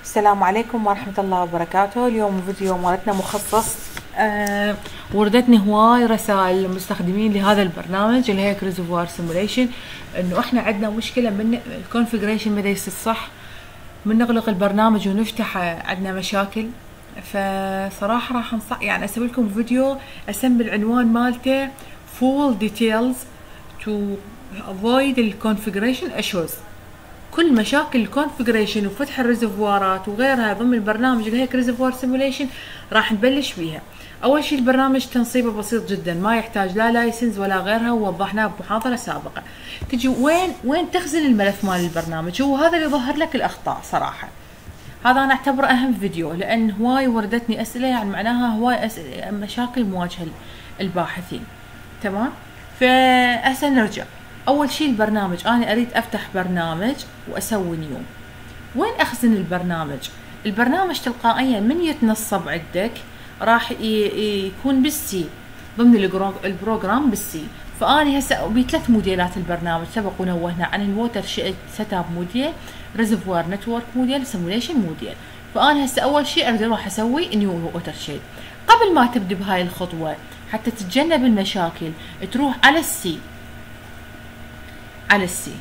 السلام عليكم ورحمة الله وبركاته. اليوم فيديو مالتنا مخصص. وردتني هواي رسائل المستخدمين لهذا البرنامج اللي هي ريزرفوار سيموليشن، انه احنا عندنا مشكلة من الكونفيجريشن ما يصير صح، من نغلق البرنامج ونفتحه عندنا مشاكل. فصراحة راح انصح يعني اسوي لكم فيديو اسمي العنوان مالته full details to avoid الconfiguration issues. كل مشاكل الكونفيجريشن وفتح الريزرفوارات وغيرها ضمن البرنامج اللي هي ريزرفوار سيموليشن راح نبلش بيها. اول شيء البرنامج تنصيبه بسيط جدا، ما يحتاج لا لايسنس ولا غيرها، ووضحناه بمحاضره سابقه. تجي وين تخزن الملف مال البرنامج، هو هذا اللي يظهر لك الاخطاء. صراحه هذا انا اعتبره اهم فيديو، لان هواي وردتني اسئله، يعني معناها هواي مشاكل مواجهه الباحثين. تمام، فهسه نرجع. اول شيء البرنامج، انا اريد افتح برنامج واسوي نيو. وين اخزن البرنامج؟ البرنامج تلقائيا من يتنصب عندك راح يكون بالسي، ضمن البروجرام بالسي. فاني هسه بثلاث موديلات البرنامج سبق ونوهنا عن الووتر سيت اب موديل، ريزرفوار نتورك موديل، سيموليشن موديل. فانا هسه اول شيء اريد اروح اسوي نيو ووتر شيد. قبل ما تبدي بهاي الخطوه حتى تتجنب المشاكل، تروح على السي، على السي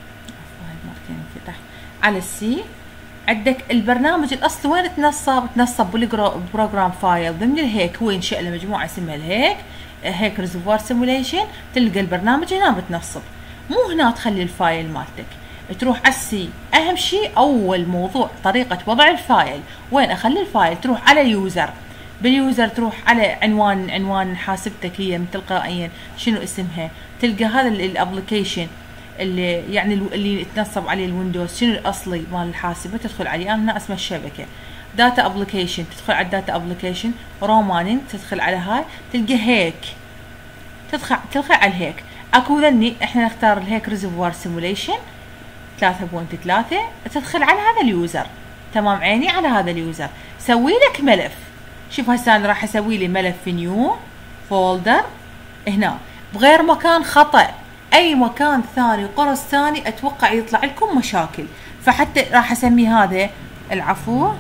على السي عندك البرنامج الاصلي وين تنصب بالبروجرام فايل ضمن الهيك. هو ينشئ له مجموعه اسمها هيك ريزرفوار سيموليشن. تلقى البرنامج هنا بتنصب، مو هنا تخلي الفايل مالتك، تروح على السي. اهم شيء اول موضوع طريقه وضع الفايل. وين اخلي الفايل؟ تروح على يوزر، باليوزر تروح على عنوان حاسبتك هي من تلقائيا شنو اسمها، تلقى هذا الابلكيشن اللي يعني اللي يتنصب عليه الويندوز، شنو الاصلي مال الحاسبه تدخل عليه. انا هنا اسمه الشبكه داتا ابلكيشن، تدخل على الداتا ابلكيشن رومانين، تدخل على هاي تلقى هيك، تدخل على الهيك. اكو ذني احنا نختار الهيك ريزرفوار سيموليشن 3.3، تدخل على هذا اليوزر. تمام عيني، على هذا اليوزر سوي لك ملف. شوف هسه انا راح اسوي لي ملف نيو فولدر هنا بغير مكان خطأ. اي مكان ثاني قرص ثاني اتوقع يطلع لكم مشاكل، فحتى راح اسميه هذا العفو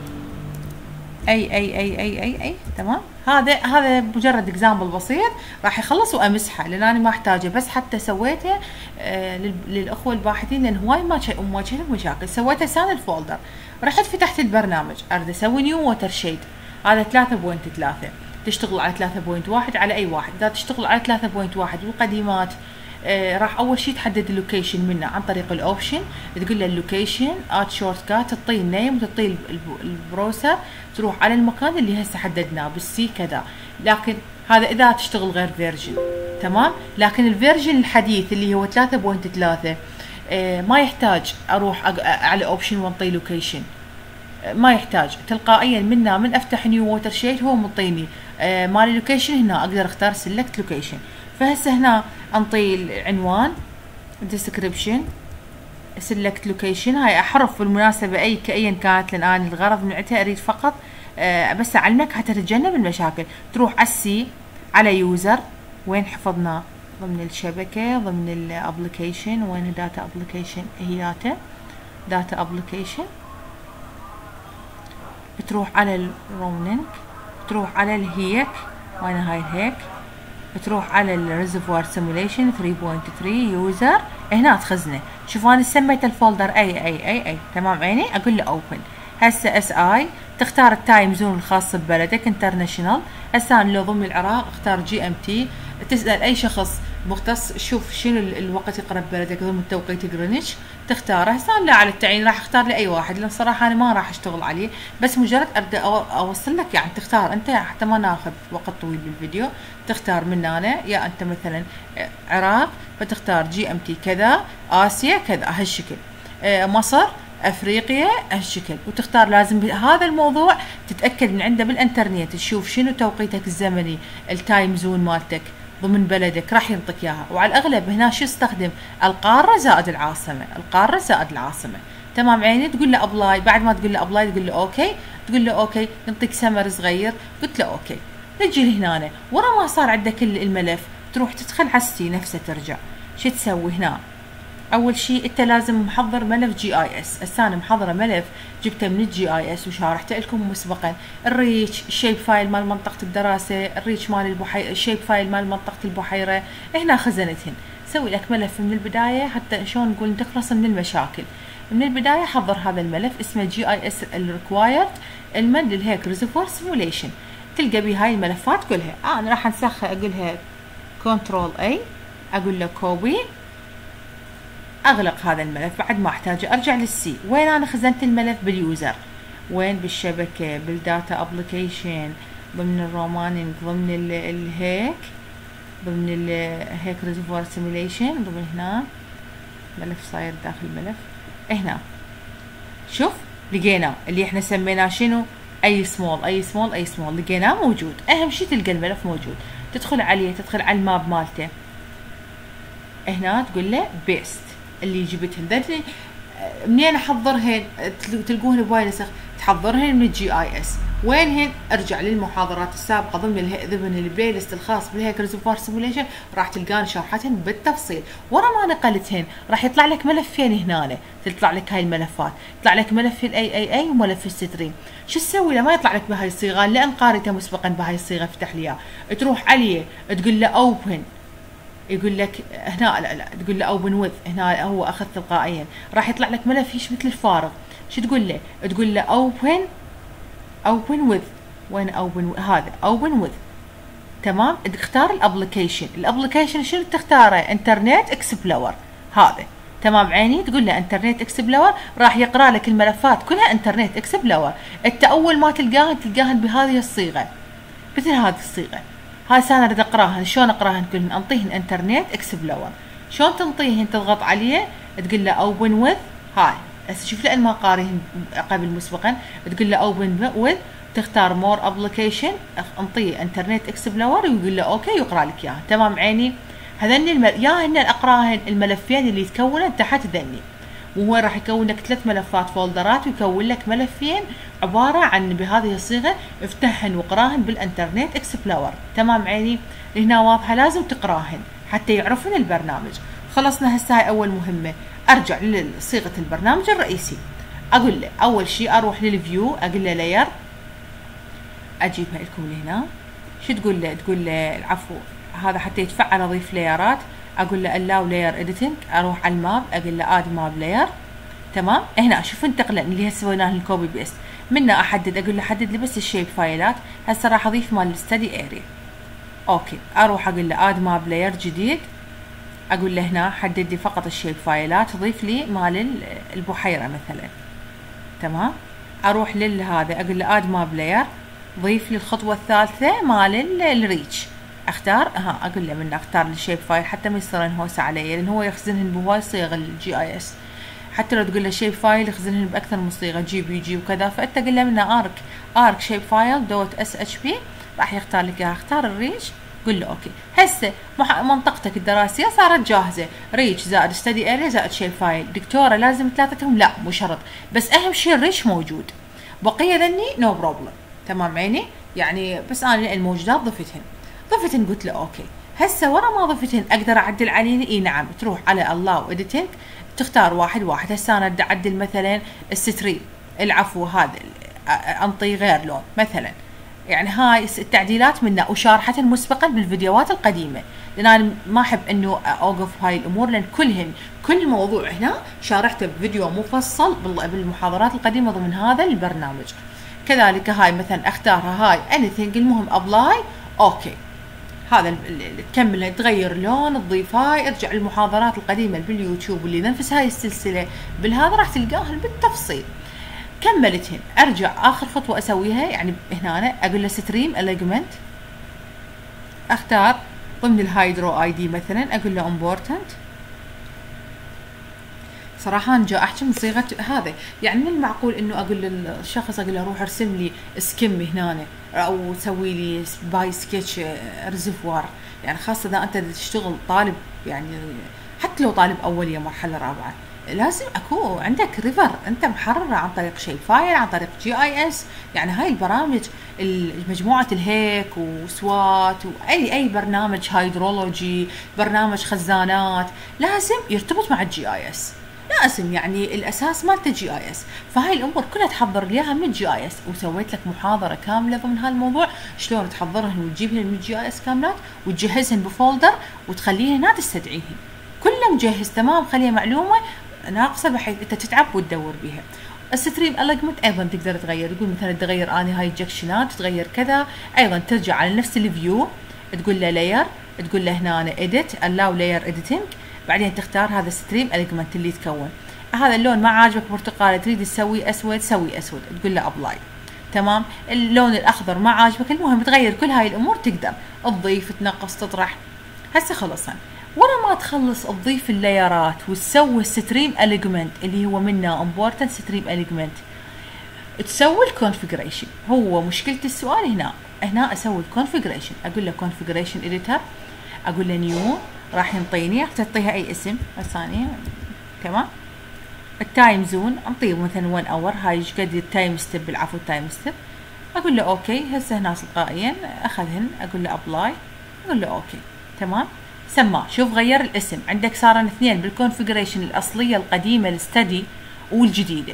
اي. تمام، هذا مجرد اكزامبل بسيط راح يخلص وامسحه، لان انا ما احتاجه، بس حتى سويته للاخوه الباحثين لان هواي ما مواجهتهم مشاكل. سويته سان الفولدر، رحت فتحت البرنامج اريد اسوي نيو ووتر شيد. هذا 3.3 تشتغل على 3.1 على اي واحد. اذا تشتغل على 3.1 والقديمات راح اول شيء تحدد اللوكيشن منه عن طريق الاوبشن، تقول له اللوكيشن اد شورت كات، تعطيه النيم وتعطيه البروسر، تروح على المكان اللي هسه حددناه بالسي كذا. لكن هذا اذا تشتغل غير فيرجن. تمام، لكن الفيرجن الحديث اللي هو 3.3 ما يحتاج اروح على اوبشن وانطي لوكيشن، ما يحتاج، تلقائيا من افتح نيو ووتر شيد هو مطيني مال لوكيشن. هنا اقدر اختار سيلكت لوكيشن. فهسه هنا انطي العنوان ديسكريبشن سيلكت لوكيشن. هاي احرف بالمناسبه ايا كانت، لان انا الغرض من عندها اريد فقط بس اعلمك حتى تتجنب المشاكل. تروح على السي على يوزر، وين حفظناه ضمن الشبكه ضمن الابلكيشن، وين داتا ابلكيشن، هي داتا ابلكيشن. تروح على الرومنينج، تروح على الهيك، وين هاي الهيك، تروح على الريزرفوار سيموليشن 3.3 يوزر، هنا تخزنه. شوف انا سميت الفولدر اي. تمام عيني، اقول له اوبن. هسه اس اي تختار التايم زون الخاص ببلدك انترناشونال. هسه انا لو ضمن العراق اختار جي ام تي. تسال اي شخص مختص شوف شنو الوقت يقرب بلدك ضمن توقيت جرينتش تختاره. هسه لا على التعيين راح اختار لاي واحد، لان صراحه انا ما راح اشتغل عليه، بس مجرد ابدا اوصل لك. يعني تختار انت حتى ما ناخذ وقت طويل بالفيديو، تختار من هنا. يا انت مثلا عراق فتختار جي ام تي كذا، اسيا كذا هالشكل، مصر، افريقيا هالشكل، وتختار. لازم بهذا الموضوع تتاكد من عنده بالانترنت، تشوف شنو توقيتك الزمني، التايم زون مالتك ضمن بلدك راح ينطيك اياها. وعلى الاغلب هنا شو استخدم؟ القاره زائد العاصمه، القاره زائد العاصمه. تمام عيني، تقول له ابلاي. بعد ما تقول له ابلاي تقول له اوكي، تقول له اوكي ينطيك سمر صغير، قلت له اوكي. نجي لهنا ورا ما صار عندك الملف، تروح تدخل على السي نفسه، ترجع شو تسوي هنا؟ اول شيء انت لازم محضر ملف جي اي اس. هسه انا محضره ملف جبته من الجي اي اس وشارحته لكم مسبقا. الريتش، الشيب فايل مال منطقه الدراسه، الريتش مال البحيره، الشيب فايل مال منطقه البحيره، هنا خزنتهن. سوي لك ملف من البدايه حتى شلون نقول تخلص من المشاكل. من البدايه حضر هذا الملف اسمه جي اي اس الريكوايرد المن للهيك ريزرفوار سيموليشن. تلقى بيه هاي الملفات كلها. انا راح انسخها، اقولها كنترول اي، اقول له كوبي، اغلق هذا الملف. بعد ما احتاجه ارجع للسي. وين انا خزنت الملف؟ باليوزر. وين؟ بالشبكه، بالداتا ابلكيشن، ضمن الرومانينج، ضمن الهيك، ضمن الهيك ريزرفوار سيموليشن، ضمن هنا ملف صاير داخل الملف هنا. شوف لقيناه اللي احنا سميناه شنو؟ اي سمول اي سمول اي سمول. لقيناه موجود. اهم شيء تلقى الملف موجود. تدخل عليه، تدخل على الماب مالته هنا، تقول له بيست اللي جبتهن. ذاتني منين احضرهن؟ تلقوهن بوايد نسخ. تحضرهن من الجي اي اس. وينهن؟ ارجع للمحاضرات السابقه ضمن البلاي ليست الخاص بالهيك ريزرفوار سيموليشن، راح تلقان شرحتهن بالتفصيل. ورا ما نقلتهن راح يطلع لك ملفين هنا، تطلع لك هاي الملفات. يطلع لك ملف الاي وملف الستريم. شو تسوي له؟ ما يطلع لك بهاي الصيغه لان قاريته مسبقا بهاي الصيغه. افتح لي اياه، تروح عليه تقول له اوبن، يقول لك هنا لا تقول له اوبن وذ، هنا هو اخذ تلقائيا. راح يطلع لك ملف هيش مثل الفارغ. شو تقول له؟ تقول له اوبن وذ. وين اوبن؟ هذا اوبن وذ. تمام. تختار الابلكيشن شنو تختاره؟ انترنت اكسبلور. هذا تمام عيني. تقول له انترنت اكسبلور، راح يقرا لك الملفات كلها انترنت اكسبلور. انت اول ما تلقاهن بهذه الصيغه، مثل هذه الصيغه. هاي انا اريد اقراهن. شلون اقراهن؟ كلهن انطيهن انترنت اكسبلور. شلون تنطيهن؟ تضغط عليه تقول له اوبن وذ. هاي هسه شوف لان ما قاريهن قبل مسبقا، تقول له اوبن وذ، تختار مور ابلكيشن، انطيه انترنت اكسبلور ويقول له اوكي، يقرا لك اياها. تمام عيني. هذني يا هن اقراهن الملفين اللي يتكونن تحت ذني. وهو راح يكون لك 3 ملفات فولدرات، ويكون لك ملفين عباره عن بهذه الصيغه. افتحهن واقراهن بالانترنت اكسبلور. تمام عيني. هنا واضحه، لازم تقراهن حتى يعرفون البرنامج. خلصنا هسه هاي اول مهمه. ارجع لصيغه البرنامج الرئيسي. اقول له اول شيء اروح للفيو، اقول له لاير، اجيبها لكم لهنا. شو تقول له؟ تقول له العفو، هذا حتى يتفعل اضيف لايرات. اقول له allow layer editing، اروح على الماب، اقول له add map layer. تمام. هنا شوف انتقله اللي هسه سويناه الكوبي بيست. منه احدد، اقول له حدد لي بس الشيب فايلات. هسه راح اضيف مال الستدي اريا. اوكي. اروح اقول له add map layer جديد. اقول له هنا حدد لي فقط الشيب فايلات، ضيف لي مال البحيره مثلا. تمام. اروح لهذا اقول له add map layer، ضيف لي الخطوه الثالثه مال الريتش. اختار اقول له من اختار الشيب فايل حتى ما يصير انهوسه علي، لان هو يخزنهن بهواي صيغ الجي اي اس. حتى لو تقول له شيب فايل يخزنهن باكثر من صيغه، جي بي جي وكذا. فانت قل له منه ارك شيب فايل دوت اس اتش بي، راح يختار لك اياها. اختار الريتش، قل له اوكي. هسه منطقتك الدراسيه صارت جاهزه، ريتش زائد ستدي اريا زائد شيب فايل. دكتوره لازم ثلاثتهم؟ لا مو شرط، بس اهم شيء الريتش موجود، بقيه ذني نو بروبلم. تمام عيني. يعني بس انا الموجودات ضفتهن قلت له اوكي. هسه ورا ما ضفتهن اقدر اعدل عليهن؟ اي نعم. تروح على allow editing، تختار واحد. هسه انا بدي اعدل مثلا الستريم، العفو هذا انطي غير لون مثلا. يعني هاي التعديلات منها وشارحتها مسبقا بالفيديوهات القديمه، لان انا ما احب انه اوقف هاي الامور، لان كل موضوع هنا شارحته بفيديو مفصل بالمحاضرات القديمه ضمن هذا البرنامج. كذلك هاي مثلا اختارها هاي anything، المهم ابلاي. اوكي. هذا تكمل تغير لون، تضيف هاي. ارجع للمحاضرات القديمه باليوتيوب اللي نفس هاي السلسله بالهذا راح تلقاهن بالتفصيل. كملتهن. ارجع اخر خطوه اسويها، يعني هنا اقول له ستريم اليجمنت، اختار ضمن الهايدرو اي دي مثلا، اقول له امبورتنت. صراحه انا جاء احكي من صيغه هذا، يعني من المعقول انه اقول للشخص اقول له روح ارسم لي سكيم هنا، او سوي لي باي سكتش ريزرفوار. يعني خاصه اذا انت تشتغل طالب، يعني حتى لو طالب اوليه مرحله رابعه، لازم اكو عندك ريفر انت محرره عن طريق شيب فايل، عن طريق جي اي اس. يعني هاي البرامج مجموعه الهيك وسوات واي برنامج هيدرولوجي، برنامج خزانات، لازم يرتبط مع الجي اي اس، لازم يعني الاساس مالته جي اي اس. فهاي الامور كلها تحضر لي اياها من الجي اي اس، وسويت لك محاضره كامله ضمن هالموضوع شلون تحضرهن وتجيبهن من الجي اي اس كاملات وتجهزهن بفولدر وتخليهن هنا تستدعيهن كله مجهز تمام، خليها معلومه ناقصه بحيث انت تتعب وتدور بيها. الستريم اليجمنت ايضا تقدر تغير، تقول مثلا تغير اني هاي جكشنات، تغير كذا، ايضا ترجع على نفس الفيو تقول له لاير، تقول له هنا اديت allow layer editing، بعدين تختار هذا ستريم اليجمنت اللي تكون. هذا اللون ما عاجبك برتقالي تريد تسوي اسود، سوي اسود، تقول له ابلاي. تمام. اللون الاخضر ما عاجبك، المهم تغير كل هاي الامور، تقدر تضيف تنقص تطرح. هسه خلصنا، ورا ما تخلص تضيف اللايرات وتسوي الستريم اليجمنت اللي هو منه امبورتنت ستريم اليجمنت، تسوي الكونفيجريشن. هو مشكله السؤال هنا اسوي الكونفيجريشن، اقول له كونفيجريشن اديتور، اقول له نيو، راح ينطيني تعطيها اي اسم ثانيه. تمام. التايم زون انطيه مثلا 1 اور، هاي ايش قد التايم ستيب، العفو التايم ستيب. اقول له اوكي، هسه هنا تلقائيا اخذهن، اقول له ابلاي، اقول له اوكي. تمام. سماه، شوف غير الاسم عندك، صار اثنين بالكونفيجريشن الاصليه القديمه الستدي والجديده.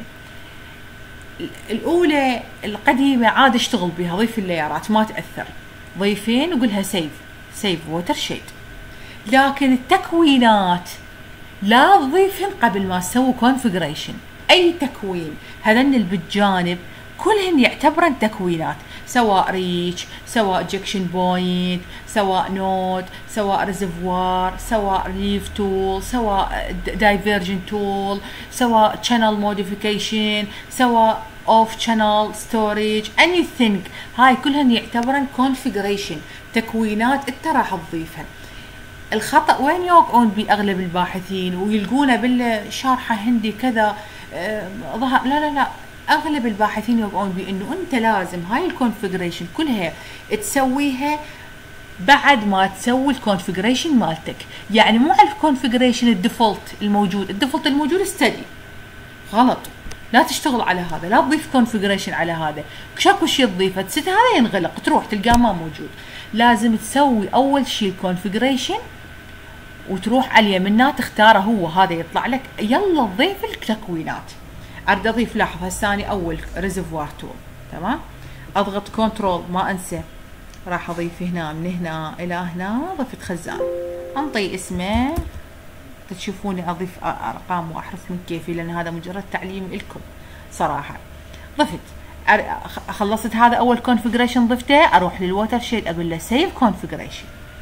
الاولى القديمه عاد اشتغل بها، ضيف اللايرات ما تاثر، ضيفين وقولها سيف ووتر شيد. لكن التكوينات لا تضيفهن قبل ما تسوي كونفيجريشن. اي تكوين هذن اللي بالجانب كلهن يعتبرن تكوينات، سواء ريتش، سواء جكشن بوينت، سواء نود، سواء ريزرفوار، سواء ليف تول، سواء دايفرجن تول، سواء channel موديفيكيشن، سواء اوف channel ستورج، anything. هاي كلهن يعتبرن كونفيجريشن، تكوينات انت راح تضيفها. الخطأ وين يوقعون بأغلب الباحثين ويلقونه بالشارحة هندي كذا ظهر، لا أغلب الباحثين يوقعون بأنه أنت لازم هاي الكونفيجريشن كلها تسويها بعد ما تسوي الكونفيجريشن مالتك. يعني مو على الكونفيجريشن الديفولت الموجود استدي، غلط. لا تشتغل على هذا، لا تضيف كونفيجريشن على هذا، شاكو شيء تضيفه تسد هذا ينغلق، تروح تلقاه ما موجود. لازم تسوي اول شيء الكونفيجريشن وتروح على اليمين تختاره، هو هذا يطلع لك، يلا تضيف التكوينات. اريد اضيف، لاحظ هساني اول ريزرفوار تول، تمام، اضغط كنترول ما انسى، راح اضيف هنا من هنا الى هنا، ضفت خزان، انطي اسمه، تشوفوني اضيف ارقام واحرف من كيفي لان هذا مجرد تعليم لكم صراحه. ضفت، خلصت هذا اول كونفيجريشن ضفته، اروح للووتر شيد اقول له سيف كونفيجريشن،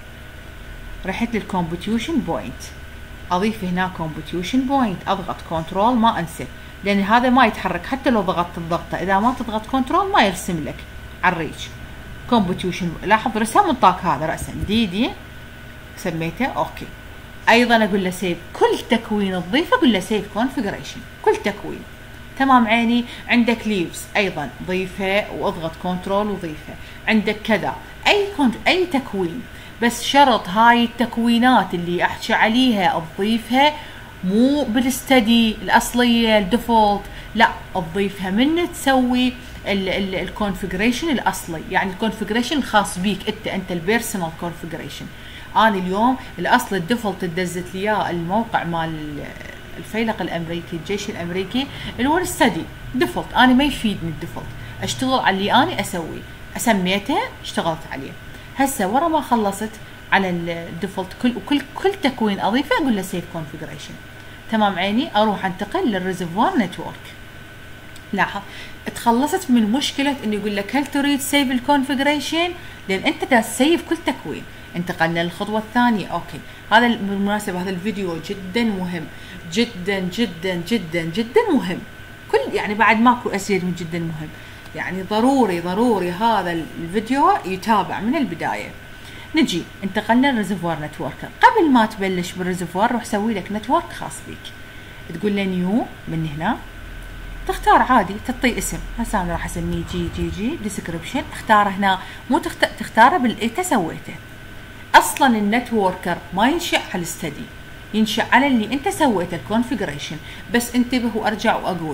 رحت للكومبوتيوشن بوينت، اضيف هنا كومبوتيوشن بوينت، اضغط كنترول ما انسى، لان هذا ما يتحرك حتى لو ضغطت الضغطه، اذا ما تضغط كنترول ما يرسم لك على الريتش. كومبوتيوشن، لاحظ رسم انطاك هذا رسم دي سميته اوكي. ايضا اقول له سيف، كل تكوين تضيفه اقول له سيف كونفيجريشن، كل تكوين. تمام عيني. عندك ليفز ايضا ضيفه واضغط كنترول وضيفه. عندك كذا اي تكوين، بس شرط هاي التكوينات اللي احكي عليها تضيفها مو بالستدي الاصليه الديفولت، لا تضيفها من تسوي الكونفيجريشن الاصلي، يعني الكونفيجريشن الخاص بيك انت البيرسونال كونفيجريشن. انا اليوم الاصل الديفولت دزت لي اياه الموقع مال الفيلق الامريكي، الجيش الامريكي، اللي هو الستدي ديفولت، انا ما يفيدني الديفولت، اشتغل على اللي انا اسويه، سميته اشتغلت عليه. هسه ورا ما خلصت على الديفولت كل تكوين اضيفه اقول له سيف كونفيجريشن. تمام عيني. اروح انتقل للريزرفوار نتورك. لاحظ تخلصت من مشكله انه يقول لك هل تريد سيف الكونفيجريشن، لان انت دا تسيف كل تكوين. انتقلنا للخطوه الثانيه. اوكي، هذا بالمناسبه هذا الفيديو جدا مهم، جدا جدا جدا جدا مهم، يعني بعد ماكو ازيد من جدا مهم، يعني ضروري هذا الفيديو يتابع من البدايه. نجي انتقلنا للريزرفوار نتورك. قبل ما تبلش بالريزرفوار روح سوي لك نتورك خاص بيك، تقول له نيو، من هنا تختار عادي، تعطيه اسم. هسه انا راح اسميه جي ديسكربشن، اختاره هنا، مو تختاره باللي انت سويته. اصلا النتوركر ما ينشأ على الستدي، ينشأ على اللي انت سويته الكونفيجريشن. بس انتبه وارجع واقول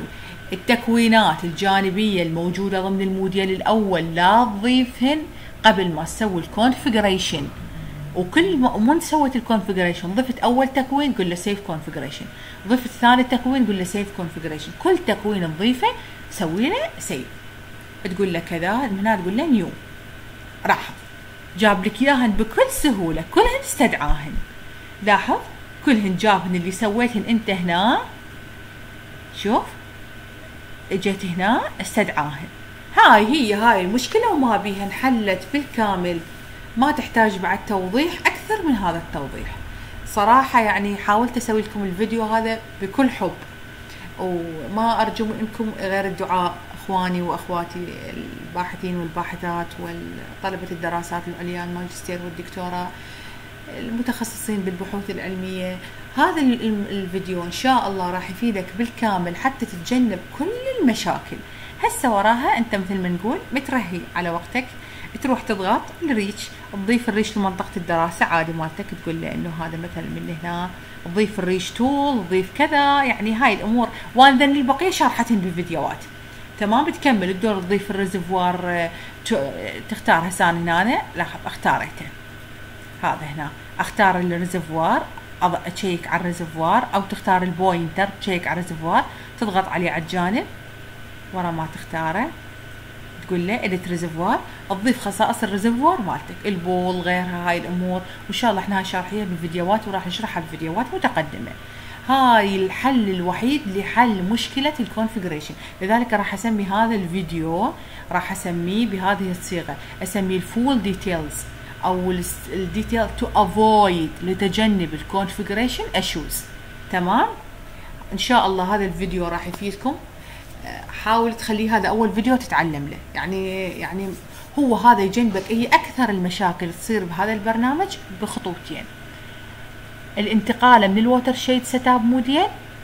التكوينات الجانبية الموجودة ضمن الموديل الأول لا تضيفهن قبل ما تسوي الكونفيجريشن. وكل من سويت الكونفيجريشن ضفت أول تكوين قول له سيف كونفيجريشن، ضفت ثاني تكوين قول له سيف كونفيجريشن، كل تكوين تضيفه سوي له سيف. تقول له كذا من هنا تقول له نيو، راح جاب لك اياهن بكل سهولة، كلهن استدعاهن. لاحظ كلهن جابهن اللي سويتهن انت هنا، شوف اجت هنا استدعاهن. هاي المشكلة وما بيها انحلت بالكامل، ما تحتاج بعد توضيح اكثر من هذا التوضيح. صراحة يعني حاولت اسوي لكم الفيديو هذا بكل حب، وما ارجو منكم غير الدعاء اخواني واخواتي الباحثين والباحثات والطلبة الدراسات العليا الماجستير والدكتوراه المتخصصين بالبحوث العلمية. هذا الفيديو ان شاء الله راح يفيدك بالكامل حتى تتجنب كل المشاكل. هسه وراها انت مثل ما نقول مترهي على وقتك، تروح تضغط الريتش، تضيف الريتش لمنطقة الدراسة عادي مالتك، تقول له انه هذا مثلا من هنا، تضيف الريتش تول، تضيف كذا، يعني هاي الامور وانا ذني البقية شارحتهن بالفيديوهات. تمام. بتكمل تدور تضيف الريزرفوار، تختار هسه هنا لاحظ اختاريته هذا هنا، اختار الريزرفوار، اشيك على الريزرفوار، او تختار البوينتر تشيك على الريزرفوار، تضغط عليه على الجانب ورا ما تختاره، تقول له اديت ريزرفوار، تضيف خصائص الريزرفوار مالتك، البول غيرها، هاي الامور وان شاء الله احنا شارحيها بالفيديوهات وراح نشرحها بفيديوهات متقدمه. هاي الحل الوحيد لحل مشكله الكونفيجريشن، لذلك راح اسمي هذا الفيديو راح اسميه بهذه الصيغه، اسميه الفول ديتيلز او الديتيل تو افويد، لتجنب الكونفيجريشن ايشوز. تمام. ان شاء الله هذا الفيديو راح يفيدكم. حاول تخليه هذا اول فيديو تتعلم له، يعني هو هذا يجنبك هي اكثر المشاكل تصير بهذا البرنامج بخطوتين: الانتقال من الووتر شيد سيت اب موديل،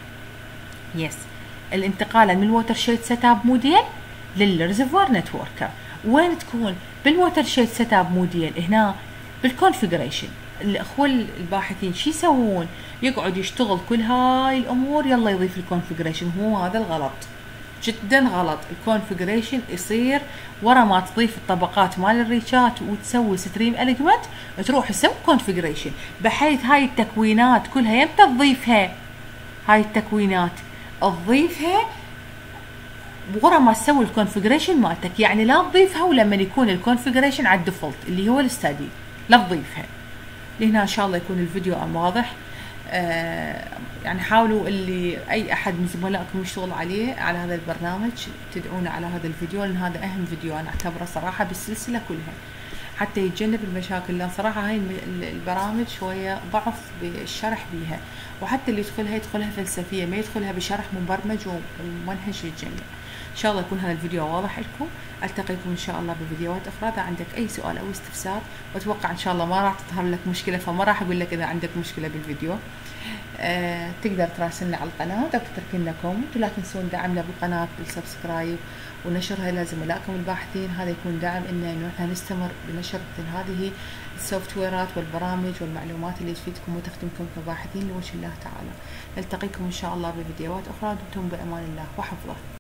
الانتقال من الووتر شيد سيت اب موديل للريزرفوار نتوركر. وين تكون بالووتر شيد سيت اب موديل؟ هنا بالكونفيجريشن. الاخوه الباحثين شو يسوون؟ يقعد يشتغل كل هاي الامور يلا يضيف الكونفيجريشن. هو هذا الغلط، جدا غلط. الكونفيجريشن يصير ورا ما تضيف الطبقات مال الريشات وتسوي ستريم اليجمنت، تروح تسوي كونفيجريشن، بحيث هاي التكوينات كلها يمتى تضيفها؟ هاي التكوينات تضيفها ورا ما تسوي الكونفيجريشن مالتك، يعني لا تضيفها ولما يكون الكونفيجريشن على الديفولت اللي هو الستادي، لا تضيفها. لهنا ان شاء الله يكون الفيديو واضح. يعني حاولوا اللي اي احد من زملائكم يشتغل على هذا البرنامج تدعونا على هذا الفيديو، لان هذا اهم فيديو انا اعتبره صراحه بالسلسله كلها حتى يتجنب المشاكل. لان صراحه هاي البرامج شويه ضعف بالشرح بيها، وحتى اللي يدخلها فلسفيه، ما يدخلها بشرح مبرمج ومنهج للجميع. ان شاء الله يكون هذا الفيديو واضح لكم. التقيكم ان شاء الله بفيديوهات اخرى. اذا عندك اي سؤال او استفسار، واتوقع ان شاء الله ما راح تظهر لك مشكله، فما راح اقول لك اذا عندك مشكله بالفيديو. تقدر تراسلنا على القناه او تترك لنا كومنت، ولا تنسون دعمنا بالقناه بالسبسكرايب ونشرها الى زملائكم الباحثين. هذا يكون دعم انه احنا نستمر بنشر هذه السوفت ويرات والبرامج والمعلومات اللي تفيدكم وتخدمكم كباحثين لوجه الله تعالى. نلتقيكم ان شاء الله بفيديوهات اخرى. دمتم بامان الله وحفظه.